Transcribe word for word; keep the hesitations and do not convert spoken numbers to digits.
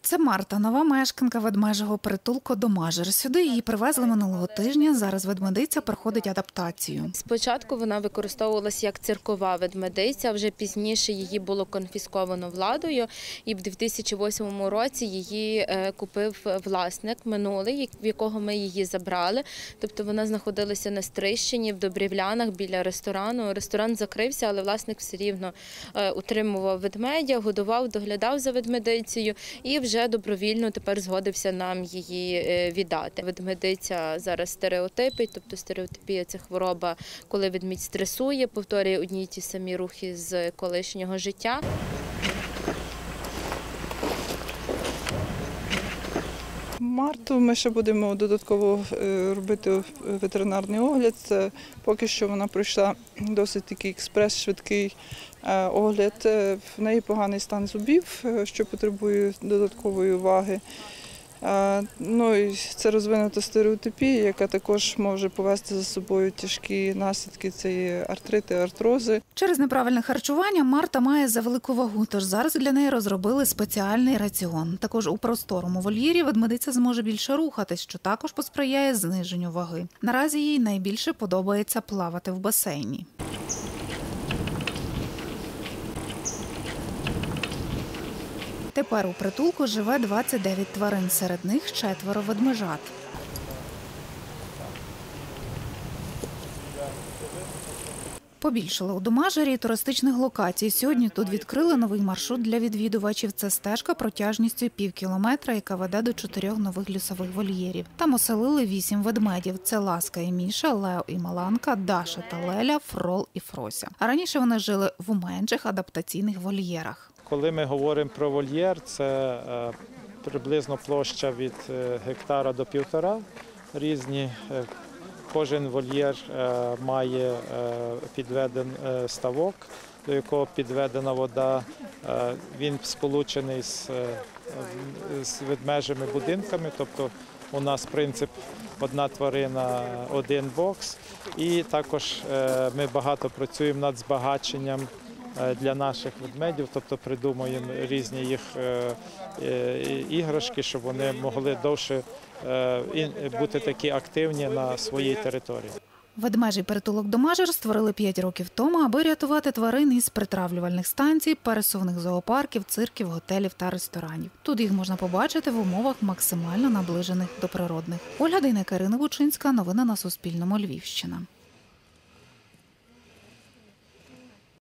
Це Марта, нова мешканка ведмежого притулку «Домажир». Сюди її привезли минулого тижня. Зараз ведмедиця проходить адаптацію. Спочатку вона використовувалася як циркова ведмедиця, вже пізніше її було конфісковано владою. І в дві тисячі восьмому році її купив власник минулий, в якого ми її забрали. Тобто вона знаходилася на Стрийщині, в Добрівлянах, біля ресторану. Ресторан закрився, але власник все рівно утримував ведмедя, годував, доглядав за ведмедицею і вже добровільно тепер згодився нам її віддати. Ведмедиця зараз стереотипить, тобто стереотипія – це хвороба, коли ведмідь стресує, повторює одні й ті самі рухи з колишнього життя. Марту ми ще будемо додатково робити ветеринарний огляд. Це поки що вона пройшла досить такий експрес, швидкий огляд. В неї поганий стан зубів, що потребує додаткової уваги. Ну, і це розвинута стереотипія, яка також може повести за собою тяжкі наслідки, це є артрити, артрози. Через неправильне харчування Марта має завелику вагу, тож зараз для неї розробили спеціальний раціон. Також у просторому вольєрі ведмедиця зможе більше рухатись, що також посприяє зниженню ваги. Наразі їй найбільше подобається плавати в басейні. Тепер у притулку живе двадцять дев'ять тварин, серед них четверо ведмежат. Побільшало у Домажирі туристичних локацій. Сьогодні тут відкрили новий маршрут для відвідувачів. Це стежка протяжністю пів кілометра, яка веде до чотирьох нових лісових вольєрів. Там оселили вісім ведмедів. Це Ласка і Міша, Лео і Маланка, Даша та Леля, Фрол і Фрося. А раніше вони жили в менших адаптаційних вольєрах. Коли ми говоримо про вольєр, це приблизно площа від гектара до півтора різні. Кожен вольєр має підведений ставок, до якого підведена вода. Він сполучений з, з ведмежими будинками, тобто у нас принцип одна тварина, один бокс. І також ми багато працюємо над збагаченням для наших ведмедів, тобто придумуємо різні їх іграшки, щоб вони могли довше бути такі активні на своїй території. Ведмежий притулок «Домажир» створили п'ять років тому, аби рятувати тварин із притравлювальних станцій, пересувних зоопарків, цирків, готелів та ресторанів. Тут їх можна побачити в умовах максимально наближених до природних. Ольга Дейнека, Ірина Бучинська. Новини на Суспільному. Львівщина.